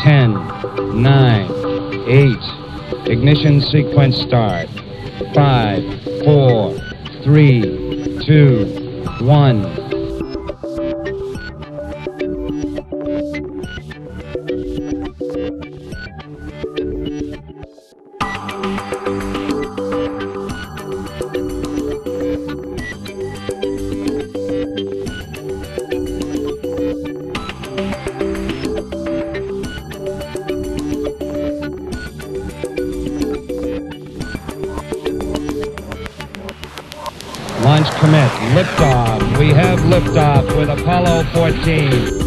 10, 9, 8. Ignition sequence start. 5, 4, 3, 2, 1. Launch commit. Liftoff. We have liftoff with Apollo 14.